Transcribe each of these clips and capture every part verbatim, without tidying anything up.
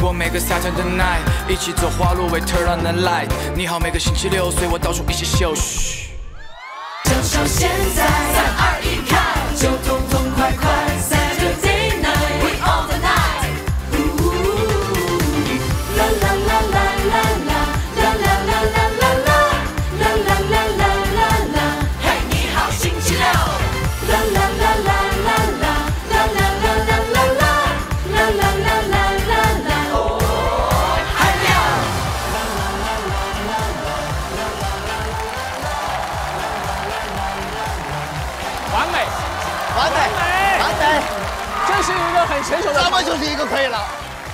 过每个夏天的 night， 一起走花路为 turn on the light。你好，每个星期六随我到处一起秀。嘘。 享受现在，三二一开，就痛痛快快 ，Saturday night we all the night。啦啦啦啦啦啦啦啦啦啦啦啦啦啦啦啦啦啦，嘿，你好，星期六。啦啦啦啦啦啦啦啦啦啦啦啦啦啦啦啦啦，哦，嗨呀！ 完美， 完美，完美， 这是一个很成熟的， 这么就是一个可以了。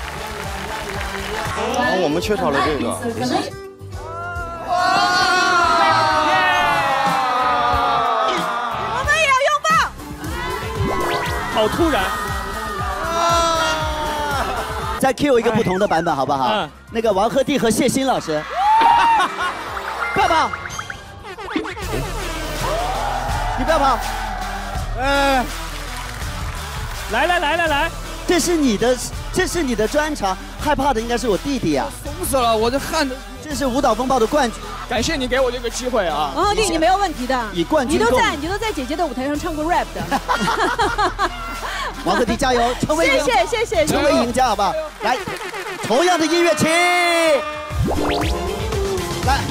然后我们缺少了这个。 我们也要拥抱。 好突然。 再 Q 一个不同的版本好不好？嗯、那个王鹤棣和谢欣老师，不要跑，你不要跑。 呃，来来来来来， 这是你的，这是你的专长。害怕的应该是我弟弟呀、啊， 怂死了，我这汗的。 这是舞蹈风暴的冠军， 感谢你给我这个机会啊！ 王鹤棣，你没有问题的， 以冠军你都在，你都在姐姐的舞台上唱过 rap 的。 王鹤棣加油，成为谢谢谢谢， 成为赢家好不好？来，同样的音乐，请来。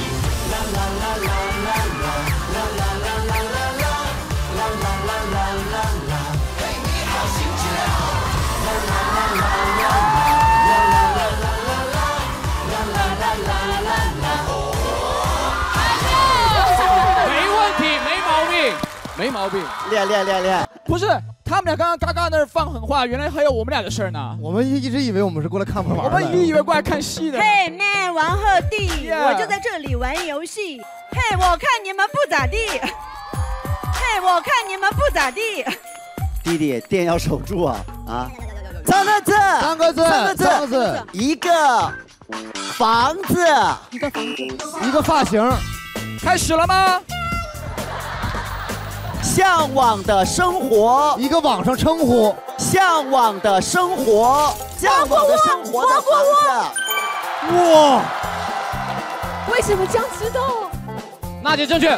没毛病， 练练练练。 不是，他们俩刚刚嘎嘎那儿放狠话，原来还有我们俩的事儿呢。 我们一直以为我们是过来看玩的， 我们一直以为过来看戏的。 嘿 man， 王鹤棣， yeah. 我就在这里玩游戏。嘿，我看你们不咋地。嘿，我看你们不咋地。 弟弟，店要守住啊啊！三个字， 三个字， 三个字， 三个字， 一个房子， 一个房子， 一个发型。 开始了吗？ 向往的生活， 一个网上称呼， 向往的生活，向往的生活的房子。 哇！ 为什么这样知道？ 娜姐正确。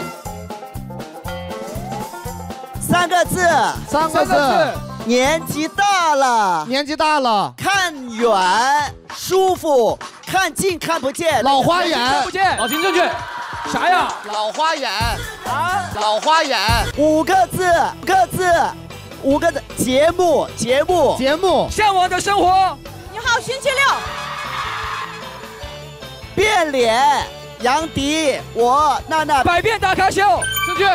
三个字， 三个字。 年纪大了， 年纪大了， 看远舒服，看近看不见。 老花眼， 看不见。老秦正确。啥呀？ 老花眼啊！老花眼， 五个字，五个字，五个字。节目，节目， 节目。 向往的生活。 你好，星期六。 变脸，杨迪，我娜娜。 百变大咖秀，正确。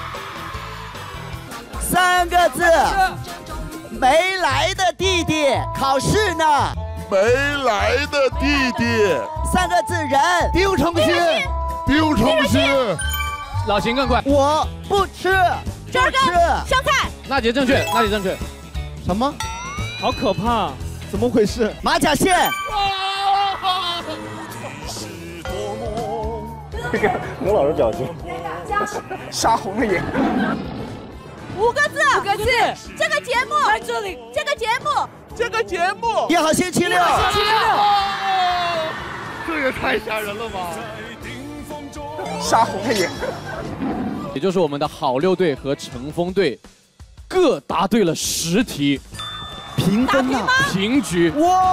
三个字。没来的弟弟，考试呢。 没来的弟弟。 三个字人， 丁程勋。 丁程勋， 老秦更快。 我不吃， 这儿吃香菜。 娜姐正确，娜姐正确。 什么？ 好可怕，怎么回事？ 马甲线。 这个吴老师表情，杀红了眼。 五个字，五个字。这个节目在这里，这个节目， 这个节目。 一号星期六， 星期六。 这也太吓人了吧！杀红了眼。 也就是我们的好六队和乘风队各答对了十题， 平分呐， 平局。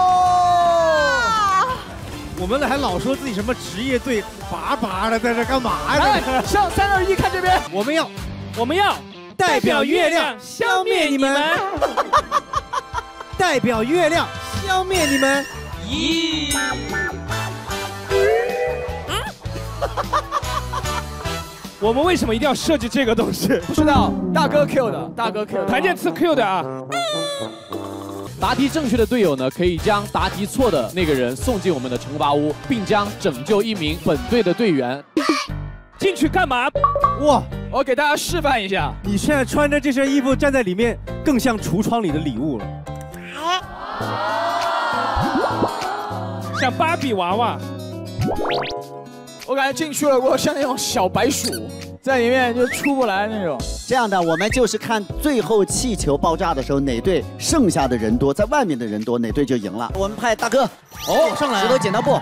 哇！ 我们还老说自己什么职业队，拔拔的在这干嘛呀？ 上三二一，看这边， 我们要， 我们要代表月亮消灭你们，代表月亮消灭你们。 咦？我们为什么一定要设计这个东西？不知道，大哥 Q 的，大哥 Q 的，谭健次 Q 的啊。答题正确的队友呢，可以将答题错的那个人送进我们的惩罚屋，并将拯救一名本队的队员。进去干嘛？哇！我给大家示范一下。 你现在穿着这身衣服站在里面，更像橱窗里的礼物了。 像芭比娃娃。我感觉进去了，我像那种小白鼠。 在里面就出不来那种。 这样的，我们就是看最后气球爆炸的时候，哪队剩下的人多，在外面的人多，哪队就赢了。我们派大哥， 哦，上来， 石头剪刀布，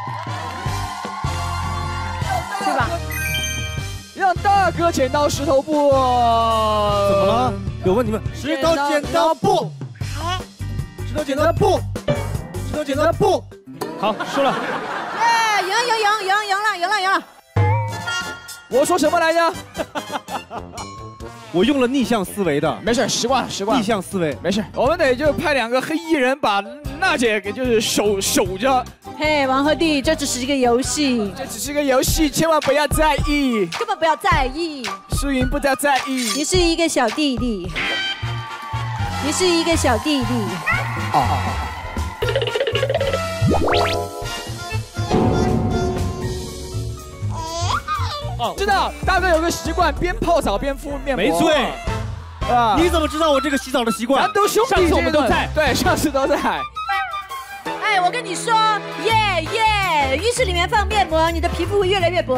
去吧。 让大哥剪刀石头布。怎么了？有问题吗？石头剪刀布。石头剪刀布。石头剪刀布。 好，输了。 耶，赢赢赢赢赢了，赢了赢了。 我说什么来着？ 我用了逆向思维的， 没事，习惯了，习惯了。 逆向思维， 没事，我们得就派两个黑衣人把娜姐给就是守守着。 嘿，王鹤棣，这只是一个游戏， 这只是个游戏，千万不要在意， 根本不要在意， 输赢不要在意。 你是一个小弟弟，你是一个小弟弟。 哦。哦，知道大哥有个习惯，边泡澡边敷面膜。 没错， 啊， 你怎么知道我这个洗澡的习惯？ 咱都兄弟，上次我们都在，对，上次都在。 哎，我跟你说，耶耶，浴室里面放面膜，你的皮肤会越来越薄。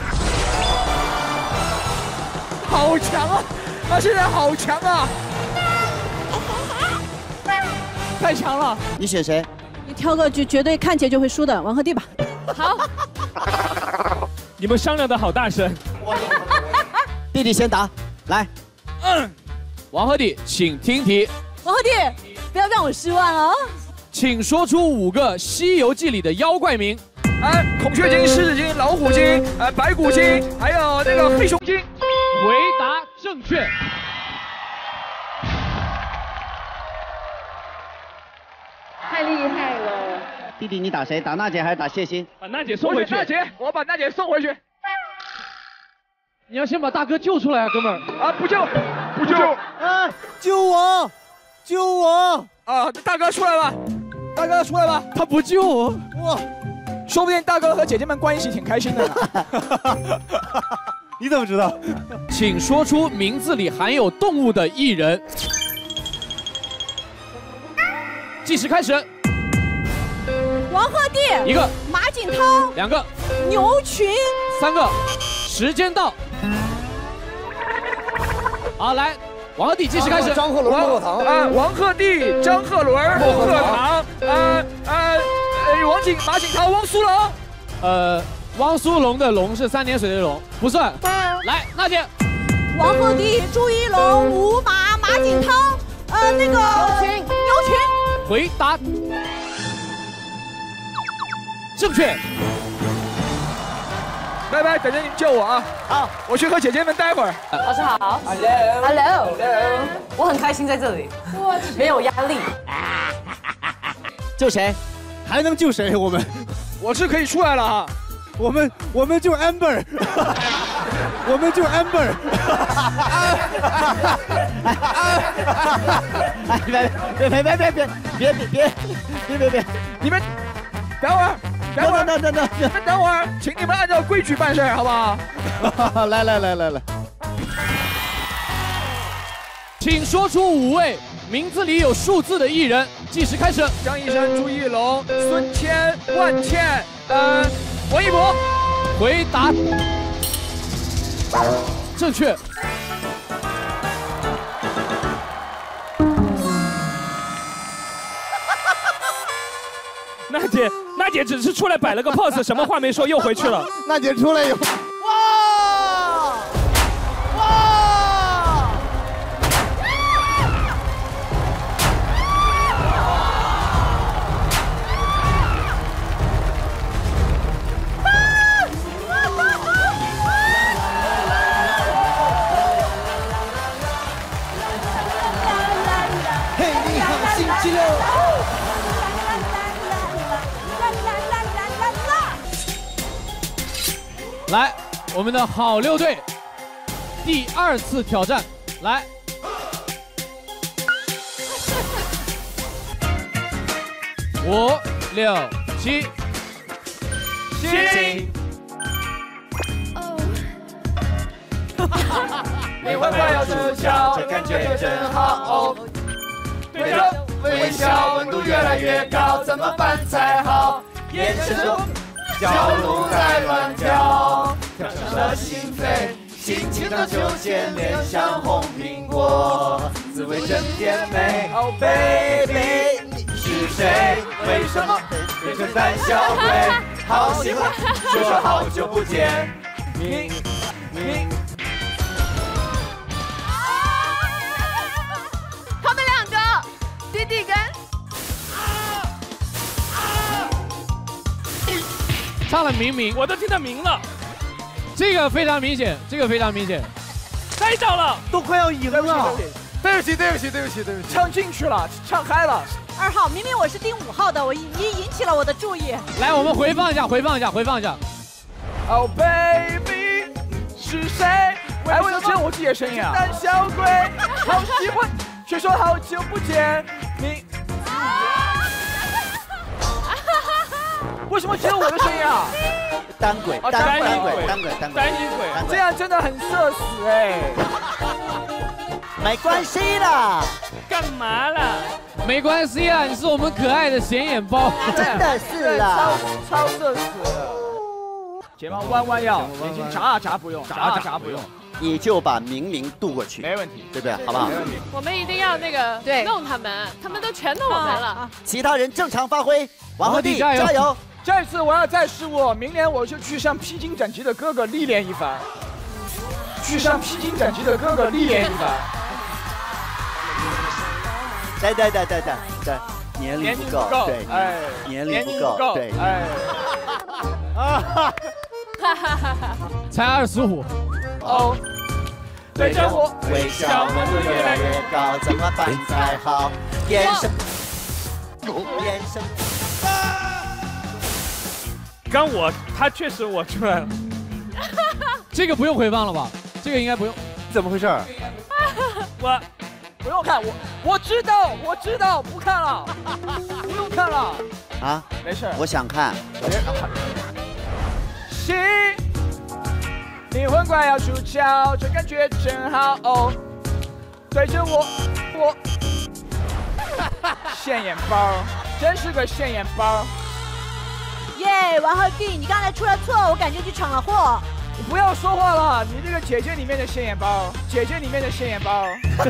好强啊！他现在好强啊！太强了！ 你选谁？ 你挑个绝绝对看起来就会输的王鹤棣吧。好。 你们商量的好大声。 弟弟先答，来。 嗯。王鹤棣，请听题。 王鹤棣，不要让我失望哦。 请说出五个《西游记》里的妖怪名。哎，孔雀精、狮子精、老虎精、呃白骨精，还有那个黑熊精。回答正确。 太厉害了！ 弟弟，你打谁？打娜姐还是打谢欣？ 把娜姐送回去。娜姐，我把娜姐送回去。你要先把大哥救出来啊，哥们儿！啊，不救，不救！ 啊，救我！救我！ 啊，大哥出来吧，大哥出来吧。他不救我，哇！说不定大哥和姐姐们关系挺开心的呢。 你怎么知道？ 请说出名字里含有动物的艺人。计时开始。 王鹤棣一个， 马景涛两个， 牛群三个，时间到。好，来，王鹤棣计时开始。 张鹤伦、莫唐啊，王鹤棣、张鹤伦、莫鹤唐，呃呃呃，王景、马景涛、汪苏泷。呃，汪苏泷的泷是三点水的泷，不算。来，娜姐。 王鹤棣、朱一龙、吴马、马景涛，呃，那个牛群，牛群。 回答正确。拜拜，等着你们救我啊！好，我去和姐姐们待会儿。 老师好 ，Hello，Hello， 我很开心在这里，没有压力。 救谁？ 还能救谁？我们， 我是可以出来了哈。 我们我们救 Amber， 我们救 Amber。 别别别别别别别别别别别别！ 你们等会儿。等会儿， 等等等， 你们等会儿，请你们按照规矩办事，好不好？ 来来来来来， 请说出五位名字里有数字的艺人。计时开始。张一山、朱一龙、孙谦、万茜，呃，王一博。回答正确。娜姐，娜姐只是出来摆了个 pose， 什么话没说，又回去了。 娜姐出来以后， 哇哇！ 嘿，你好，星期六。 来，我们的好六队第二次挑战，来，五六七，星。你会快要出窍，这感觉真好。对着微笑，温度越来越高，怎么办才好？眼神中。小鹿在乱跳，跳上了心扉， 轻轻的就见脸像红苹果，滋味真甜美。Oh baby， 你是谁？为什么变成胆小鬼？好喜欢，说说好久不见。你你。 他们两个，弟弟跟。 唱了明明， 我都听得明了。 这个非常明显，这个非常明显。 猜到了， 都快要赢了。 对不起，对不起，对不起，对不起， 唱进去了，唱嗨了。 二号，明明我是盯五号的，我你引起了我的注意。 来，我们回放一下，回放一下，回放一下。 Oh baby， 是谁？哎，我有听我自己的声音啊。胆小鬼，好喜欢，却说好久不见你。 为什么只有我的声音啊？ 单轨，单单轨，单轨，单轨， 单音轨，这样真的很社死哎。 没关系啦， 干嘛啦？ 没关系啊，你是我们可爱的显眼包， 真的是啦， 超超社死了。睫毛弯弯要，眼睛眨啊眨不用，眨啊眨不用。 你就把明明渡过去， 没问题， 对不对？好不好？ 没问题。 我们一定要那个对弄他们，他们都全弄我们了。 其他人正常发挥，王鹤棣加油！加油！ 这次我要再失误，明年我就去向披荆斩棘的哥哥历练一番。去向披荆斩棘的哥哥历练一番。 对对对对对对，年龄不够，对，哎，年龄不够，对，哎， 啊哈，才二十五。 哦，对着我微笑，温度越来越高，怎么办才好？眼神，眼神。 刚我他确实我出来了， 这个不用回放了吧？这个应该不用。 怎么回事？ 我不用看，我我知道，我知道，不看了，不用看了。 啊， 没事。 我想看。 心，灵魂快要出窍，这感觉真好哦。对着我，我现眼包，真是个现眼包。 耶，王鹤棣，你刚才出了错，我感觉你闯了祸。 你不要说话了，你这个姐姐里面的现眼包，姐姐里面的现眼包。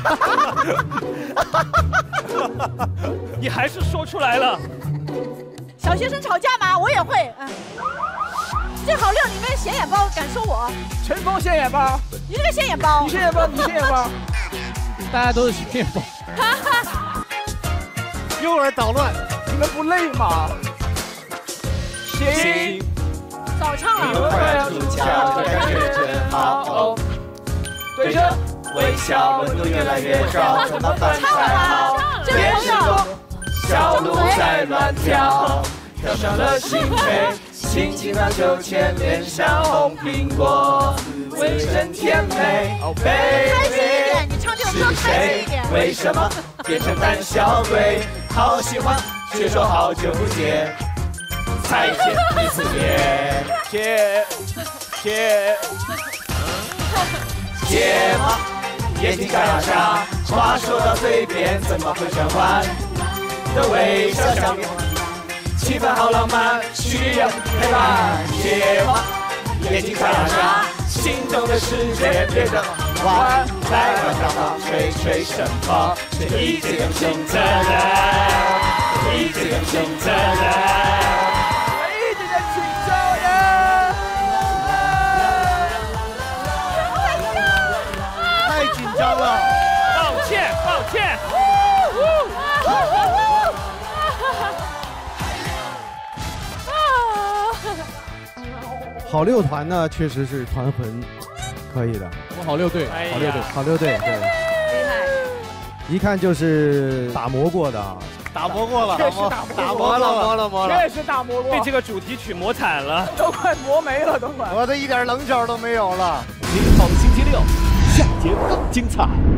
你还是说出来了。 小学生吵架嘛，我也会。嗯，这好六里面的显眼包，敢说我？ 陈峰现眼包， 你这个显眼包， 你现眼包，你现眼包， 大家都是显眼包。 诱饵捣乱， 你们不累吗？ 行， 早唱了。 对着微笑，温度越来越高，怎么办才好？别时光，小鹿在乱跳，跳上了心扉，轻轻的就牵连像红苹果，滋味真甜美。Oh baby， 你唱这首歌开心一点。 为什么变成胆小鬼？好喜欢，却说好久不见。 再见一次面， 姐姐姐吗？眼睛眨呀眨，话说到嘴边，怎么会转弯的微笑笑面？气氛好浪漫，需要陪伴。姐吗？眼睛眨呀眨，心动的世界别着玩，来吧，让我吹吹什么？是一见钟情的人，一见钟情的人。 太紧张了， 抱歉，抱歉。 好六团呢，确实是团魂可以的。 我好六队， 好六队，好六队，对， 厉害。 一看就是打磨过的， 打磨过了， 确实打打磨了，磨了，磨了， 确实打磨过， 被这个主题曲磨惨了， 都快磨没了，都快， 磨的一点棱角都没有了。 您好星期六，下节更精彩。